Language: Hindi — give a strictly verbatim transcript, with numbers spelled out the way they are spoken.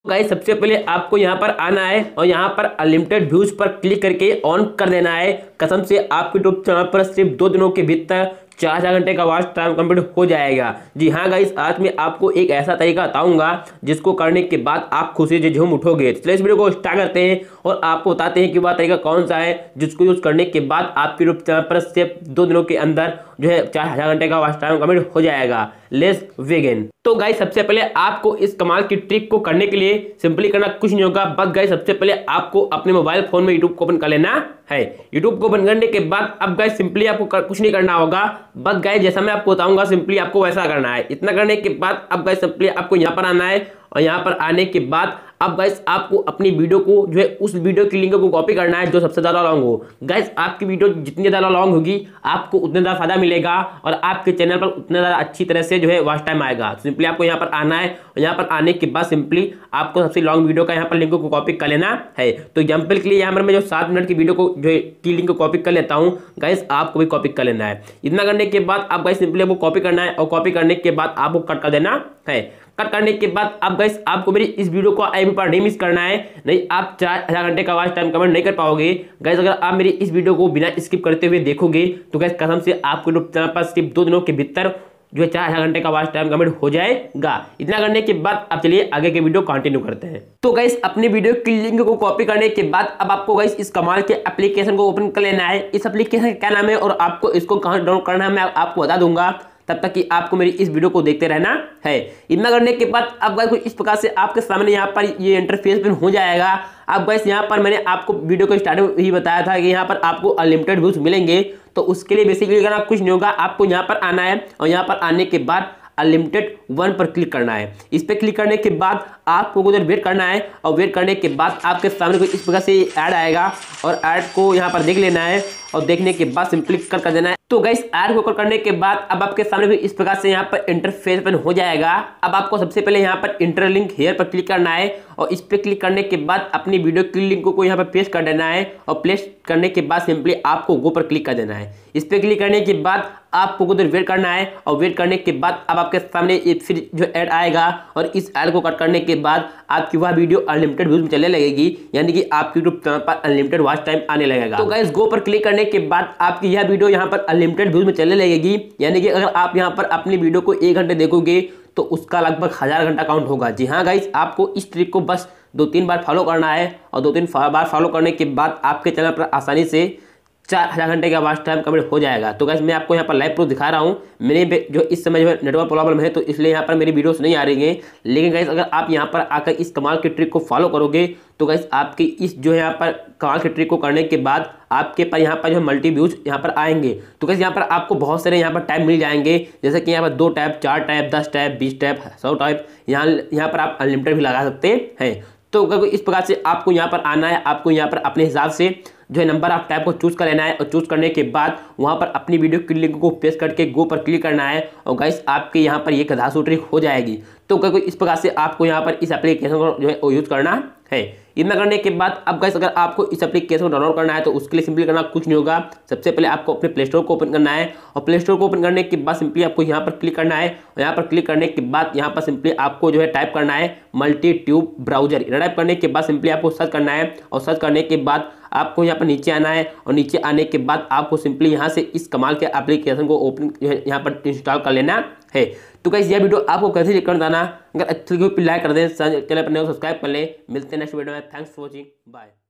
गाइस सबसे पहले आपको यहाँ पर आना है और यहाँ पर अनलिमिटेड व्यूज पर क्लिक करके ऑन कर देना है। कसम से आपके यूट्यूब चैनल पर सिर्फ दो दिनों के भीतर चार हजार घंटे का वॉच टाइम कंप्लीट हो जाएगा। जी हाँ गाइस, आज मैं आपको एक ऐसा तरीका बताऊंगा जिसको करने के बाद आप खुशी से झूम उठोगे। चलिए इस वीडियो को स्टार्ट करते हैं और आपको बताते हैं कि वह तरीका कौन सा है जिसको यूज करने के बाद आपके यूट्यूब चैनल पर सिर्फ दो दिनों के अंदर जो है चार हजार घंटे का वॉच टाइम कंप्लीट हो जाएगा। Let's begin. तो गाइस सबसे पहले आपको इस कमाल की ट्रिक को करने के लिए सिंपली करना कुछ नहीं होगा। बस गाइस सबसे पहले आपको अपने मोबाइल फोन में यूट्यूब को ओपन कर लेना है। यूट्यूब को ओपन करने के बाद अब गाइस सिंपली आपको कुछ नहीं करना होगा। बस गाइस जैसा मैं आपको बताऊंगा सिंपली आपको वैसा करना है। इतना करने के बाद अब गाइस सिंपली आपको यहाँ पर आना है और यहाँ पर आने के बाद अब गाइस आपको अपनी वीडियो को जो है उस वीडियो की लिंक को कॉपी करना है जो सबसे ज़्यादा लॉन्ग हो। गाइस आपकी वीडियो जितनी ज़्यादा लॉन्ग होगी आपको उतना ज़्यादा फायदा मिलेगा और आपके चैनल पर उतना ज़्यादा अच्छी तरह से जो है वॉच टाइम आएगा। सिंपली आपको यहाँ पर आना है और यहाँ पर आने के बाद सिंपली आपको सबसे लॉन्ग वीडियो का यहाँ पर लिंक को कॉपी कर लेना है। तो एग्जाम्पल के लिए यहाँ पर मैं जो सात मिनट की वीडियो को जो है की लिंक को कॉपी कर लेता हूँ, गाइस आपको भी कॉपी कर लेना है। इतना करने के बाद आप गाइस सिंपली आपको कॉपी करना है और कॉपी करने के बाद आपको कट कर देना है। कट करने के बाद अब गाइस आपको मेरी इस वीडियो को आई पर नहीं मिस करना है, नहीं आप चार हजार घंटे का वॉच टाइम कमेंट नहीं कर पाओगे। गाइस अगर आप मेरी इस वीडियो को बिना स्किप करते हुए देखोगे तो गाइस कसम से आपको यूट्यूब चैनल पर सिर्फ दो दिनों के भीतर जो है चार हजार घंटे का वॉच टाइम कमेंट हो जाएगा। इतना करने के बाद अब चलिए आगे के वीडियो कंटिन्यू करते हैं। तो गाइस अपनी वीडियो की लिंक को कॉपी करने के बाद अब आपको गाइस इस कमाल के एप्लीकेशन को ओपन कर लेना है। इस एप्लीकेशन का क्या नाम है और आपको इसको कहाँ डाउनलोड करना है मैं आपको बता दूंगा, तब तक कि आपको मेरी इस वीडियो को देखते रहना है। इतना करने के बाद अब गाइस इस प्रकार से आपके सामने यहाँ पर ये इंटरफेस पे हो जाएगा। अब गाइस यहाँ पर मैंने आपको वीडियो को स्टार्टिंग में ही बताया था कि यहाँ पर आपको अनलिमिटेड व्यूज मिलेंगे। तो उसके लिए बेसिकली करना कुछ नहीं होगा, आपको यहाँ पर आना है और यहाँ पर आने के बाद अनलिमिटेड वन पर क्लिक करना है। इस पर क्लिक करने के बाद आपको उधर वेट करना है और वेट करने के बाद आपके सामने कोई इस प्रकार से ऐड आएगा और ऐड को यहाँ पर देख लेना है और देखने के बाद सिंपली कर कर देना है। तो गाइस ऐड को कर करने के बाद अब आपके सामने कोई इस प्रकार से यहाँ पर इंटरफेस ओपन हो जाएगा। अब आपको सबसे पहले यहाँ पर इंटरलिंक हेयर पर क्लिक करना है और इस पर क्लिक करने के बाद अपनी वीडियो की लिंक को यहाँ पर पेस्ट कर देना है और पेस्ट करने के बाद सिंपली आपको गो पर क्लिक कर देना है। इस पर क्लिक करने के बाद आपको उधर वेट करना है और वेट करने के बाद अब आपके सामने फिर जो ऐड आएगा और इस ऐड को कट करने के बाद आपकी वह वीडियो अनलिमिटेड व्यूज में चलने लगेगी, यानी कि आपके यूट्यूब चैनल पर अनलिमिटेड वॉच टाइम आने लगेगा। तो गाइस गो पर क्लिक करने के बाद आपकी यह वीडियो यहाँ पर अनलिमिटेड व्यूज में चलने लगेगी, यानी कि अगर आप यहाँ पर अपनी वीडियो को एक घंटे देखोगे तो उसका लगभग हजार घंटा काउंट होगा। जी हाँ गाइस, आपको इस ट्रिक को बस दो तीन बार फॉलो करना है और दो तीन बार फॉलो करने के बाद आपके चैनल पर आसानी से चार हजार घंटे का वॉच टाइम कंप्लीट हो जाएगा। तो गाइस मैं आपको यहाँ पर लाइव प्रूफ दिखा रहा हूँ। मेरे जो इस समय जो है नेटवर्क प्रॉब्लम है तो इसलिए यहाँ पर मेरी वीडियोस नहीं आ रही हैं, लेकिन गाइस अगर आप यहाँ पर आकर इस कमाल की ट्रिक को फॉलो करोगे तो गाइस आपकी इस जो है यहाँ पर कमाल की ट्रिक को करने के बाद आपके पास यहाँ पर जो है मल्टी व्यूज यहाँ पर आएंगे। तो गाइस यहाँ पर आपको बहुत सारे यहाँ पर टैब मिल जाएंगे, जैसे कि यहाँ पर दो टैब, चार टैब, दस टैब, बीस टैब, सौ टैब, यहाँ यहाँ पर आप अनलिमिटेड भी लगा सकते हैं। तो इस प्रकार से आपको यहाँ पर आना है, आपको यहाँ पर अपने हिसाब से जो है नंबर ऑफ टैब को चूज कर लेना है और चूज करने के बाद वहाँ पर अपनी वीडियो की लिंक को पेस्ट करके गो पर क्लिक करना है और गाइस आपके यहाँ पर ये गधासू ट्रिक हो जाएगी। तो इस प्रकार से आपको यहाँ पर इस एप्लीकेशन को जो है वो यूज करना है। इतना करने के बाद अब गाइस अगर आपको इस एप्लीकेशन को डाउनलोड करना है तो उसके लिए सिंपली करना कुछ नहीं होगा। सबसे पहले आपको अपने प्ले स्टोर को ओपन करना है और प्ले स्टोर को ओपन करने के बाद सिंपली आपको यहाँ पर क्लिक करना है और यहाँ पर क्लिक करने के बाद यहाँ पर सिंपली आपको जो है टाइप करना है मल्टी ट्यूब ब्राउजर। टाइप करने के बाद सिंपली आपको सर्च करना है और सर्च करने के बाद आपको यहाँ पर नीचे आना है और नीचे आने के बाद आपको सिंपली यहाँ से इस कमाल के एप्लीकेशन को ओपन यहाँ पर इंस्टॉल कर लेना है। तो गाइस यह वीडियो आपको कैसे चेक करना, अगर अच्छी लगी तो लाइक कर दें, चैनल पर नए सब्सक्राइब कर लें। मिलते हैं नेक्स्ट वीडियो में। Thanks for watching, bye.